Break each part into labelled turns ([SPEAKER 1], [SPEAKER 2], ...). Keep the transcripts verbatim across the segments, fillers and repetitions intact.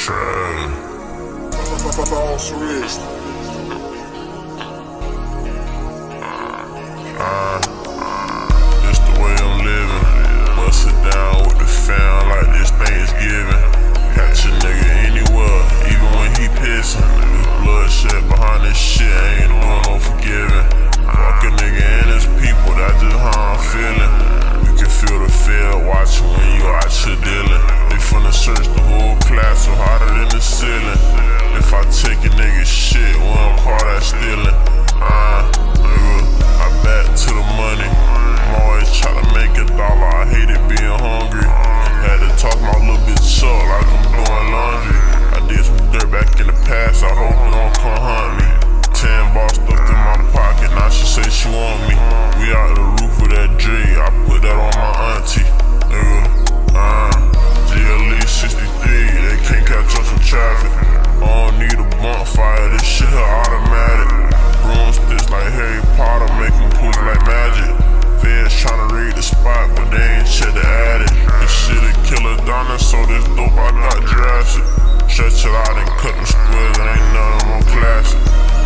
[SPEAKER 1] Trap.
[SPEAKER 2] False wrist.
[SPEAKER 1] Uh, this the way I'm living. Bust it down with the fam like this Thanksgiving. Catch a nigga anywhere, even when he pissin'. This bloodshed behind this shit, I ain't doing no forgiving. Fuck a nigga and his people, that's just how I'm feeling. You can feel the fear watching when you out here dealing. They finna search the whole class so harder than the ceiling. If I take a nigga shit, we don't call that stealing. Uh, nigga, I back to the money. I'm always trying to make a dollar, I hate it being hungry. Had to toss my little bitch up like I'm doing laundry. I did some dirt back in the past, I hope it don't come hunt me. Ten bars stuffed in my pocket, now she say she want me. We out the roof with that J, I put that on my auntie. Nigga, uh, G L E sixty-three, they can't catch us in traffic. I don't need a bonfire, this shit here automatic. Broomsticks like Harry Potter, make them poof like magic. Feds tryna raid the spot, but they ain't check the attic. This shit a killer dinosaur, this dope I got Jurassic. Stretch it out and cut them squares, ain't none of them classic.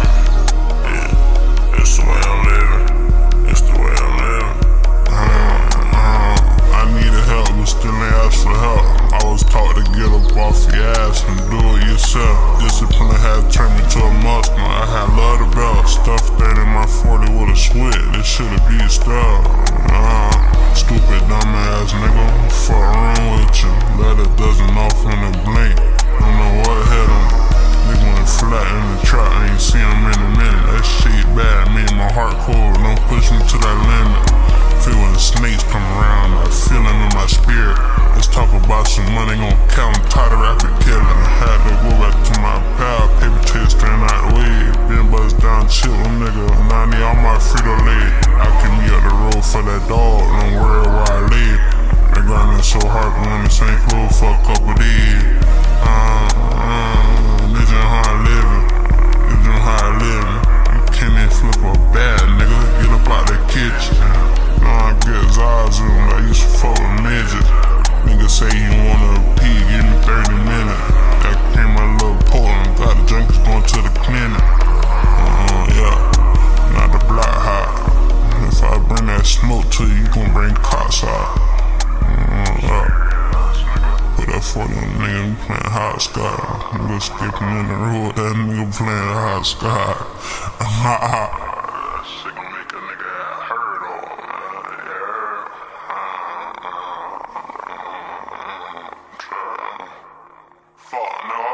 [SPEAKER 1] Yeah, it's the way I'm living. It's the way I'm living.
[SPEAKER 2] Uh, uh, I needed help, but still ain't asked for help. I was taught to get up off your ass and do it yourself. Discipline had turned me to a muscle. I had love the belt. Stuffed that in my forty with a switch. This should've be style. Uh, stupid dumbass nigga. Fuck around with you. Let a dozen off in a blink. Don't know what hit him. Nigga went flat in the trap. I ain't seen him in a minute. That shit bad. Made my heart cold. Don't push me to that limit. Feel when the snakes come around. I feel them in my spirit. Let's talk about some money, gon' count, I'm tired of rapid killing. Had to go back to my pal, paper chase, straight out the way. Been buzzed down, chill, nigga, and I need all my Frito-Lay. I keep me up the road for that dog, don't worry where I live. They grinding so hard, but on the same floor for a couple days. Uh, uh, this is how I living, this is how I living. You can't even flip a bad, nigga, get up out the kitchen. Know I get Zazu, I used to fuck with midgets. Nigga say you wanna pee, give me thirty minutes. That came my little Portland, got the junkies going to the clinic. Uh, yeah, not the block hot. If I bring that smoke to you, you gon' bring cops out. Uh, yeah. Put that forty on the nigga playing hot sky. Nigga skipping in the road, that nigga playing hot sky. Ha
[SPEAKER 1] Shit gon' make a nigga hurt on,
[SPEAKER 2] Fuck no.